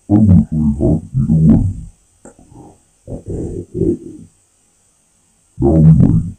I'm usually happy to win. Now we wait.